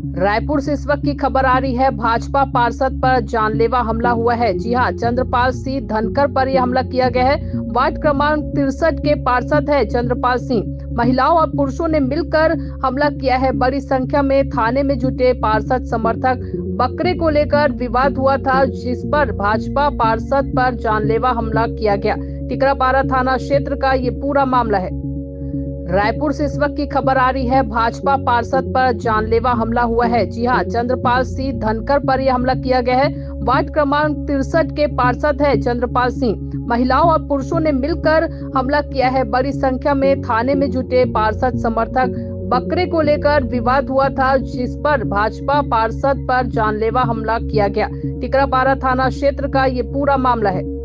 रायपुर से इस वक्त की खबर आ रही है। भाजपा पार्षद पर जानलेवा हमला हुआ है। जी हां, चंद्रपाल सिंह धनकर पर यह हमला किया गया है। वार्ड क्रमांक 63 के पार्षद है चंद्रपाल सिंह। महिलाओं और पुरुषों ने मिलकर हमला किया है। बड़ी संख्या में थाने में जुटे पार्षद समर्थक। बकरे को लेकर विवाद हुआ था, जिस पर भाजपा पार्षद पर जानलेवा हमला किया गया। टिकरापारा थाना क्षेत्र का ये पूरा मामला है। रायपुर से इस वक्त की खबर आ रही है। भाजपा पार्षद पर जानलेवा हमला हुआ है। जी हां, चंद्रपाल सिंह धनकर पर यह हमला किया गया है। वार्ड क्रमांक 63 के पार्षद है चंद्रपाल सिंह। महिलाओं और पुरुषों ने मिलकर हमला किया है। बड़ी संख्या में थाने में जुटे पार्षद समर्थक। बकरे को लेकर विवाद हुआ था, जिस पर भाजपा पार्षद पर जानलेवा हमला किया गया। टिकरापारा थाना क्षेत्र का ये पूरा मामला है।